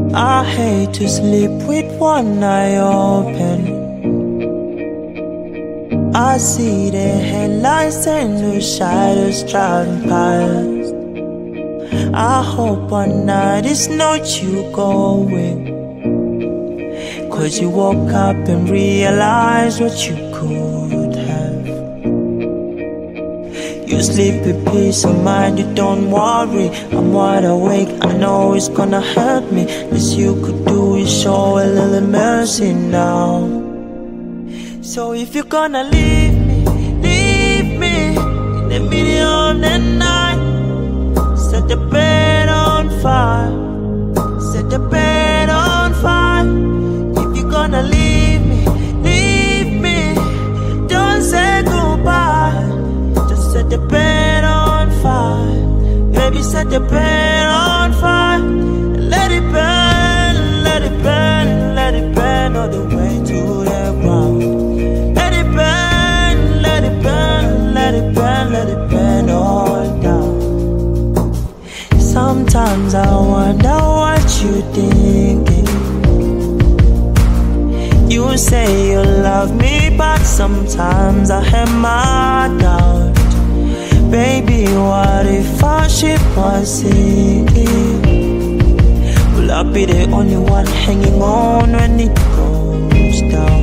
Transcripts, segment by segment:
I hate to sleep with one eye open. I see the headlights and the shadows driving past. I hope one night is not you going, 'cause you woke up and realized what you could have. You sleep with peace of mind, you don't worry. I'm wide awake, I know it's gonna hurt me. Least you could do is show a little mercy now. So if you're gonna leave me in the middle of the night. Set the bed on fire, set the bed on fire. If you're gonna leave me, don't say goodbye. Just set the bed on fire, baby, set the bed on fire. Let it burn, let it burn, let it burn all the way to the ground. Let it burn, let it burn, let it burn, let it burn all down. Sometimes I wonder what you're thinking. You say you love me, but sometimes I have my doubt. Baby, what if our ship was sinking? Will I be the only one hanging on when it goes down?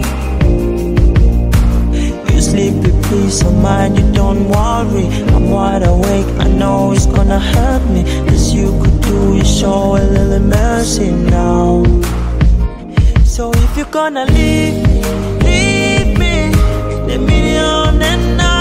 You sleep with peace of mind, you don't worry. I'm wide awake, I know it's gonna hurt me. Cause you could do is show a little mercy now. So if you're gonna leave me in the middle of the night.